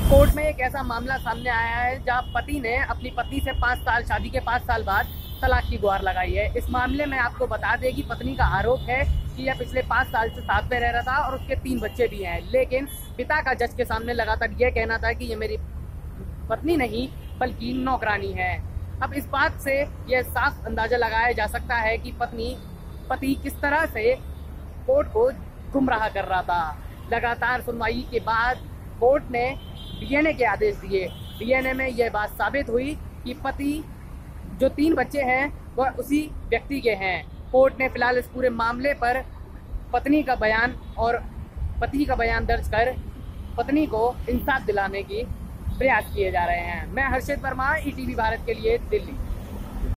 Court में एक ऐसा मामला सामने आया है जहां पति ने अपनी पत्नी से 5 साल शादी के 5 साल बाद तलाक की गुहार लगाई है। इस मामले में आपको बता दें कि पत्नी का आरोप है कि यह पिछले 5 साल से साथ में रह रहा था और उसके 3 बच्चे भी हैं, लेकिन पिता का जज के सामने लगातार यह कहना था कि ये मेरी पत्नी नहीं बल्कि नौकरानी है। अब इस बात से यह साफ अंदाजा लगाया जा सकता है कि पति किस तरह से कोर्ट को गुमराह कर रहा था। लगातार सुनवाई के बाद कोर्ट ने डीएनए के आदेश दिए। डीएनए में यह बात साबित हुई कि पति जो 3 बच्चे हैं वह उसी व्यक्ति के हैं। कोर्ट ने फिलहाल इस पूरे मामले पर पत्नी का बयान और पति का बयान दर्ज कर पत्नी को इंसाफ दिलाने की प्रयास किए जा रहे हैं। मैं हर्षित वर्मा, ईटीवी भारत के लिए, दिल्ली।